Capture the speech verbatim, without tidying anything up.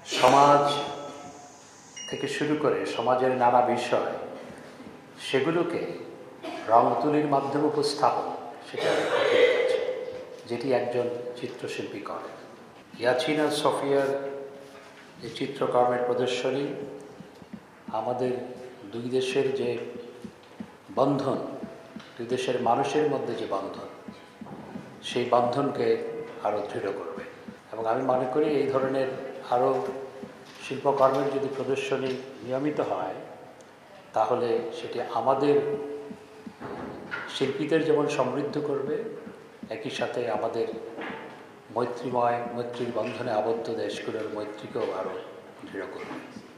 সমাজ থেকে শুরু করে সমাজের নানা বিষয় সেগুলোকে রং তুলির মাধ্যমে উপস্থাপন, সেটা যেটি একজন চিত্রশিল্পী করে। ইয়াছিন আর সফিয়ার এই চিত্রকর্মের প্রদর্শনী আমাদের দুই দেশের যে বন্ধন, দুই দেশের মানুষের মধ্যে যে বন্ধন, সেই বন্ধনকে আরও দৃঢ় করবে। এবং আমি মনে করি এই ধরনের আরও শিল্পকর্মের যদি প্রদর্শনী নিয়মিত হয়, তাহলে সেটি আমাদের শিল্পীদের যেমন সমৃদ্ধ করবে, একই সাথে আমাদের মৈত্রীময় মৈত্রীর বন্ধনে আবদ্ধ দেশগুলোর মৈত্রীকেও আরও দৃঢ় করবে।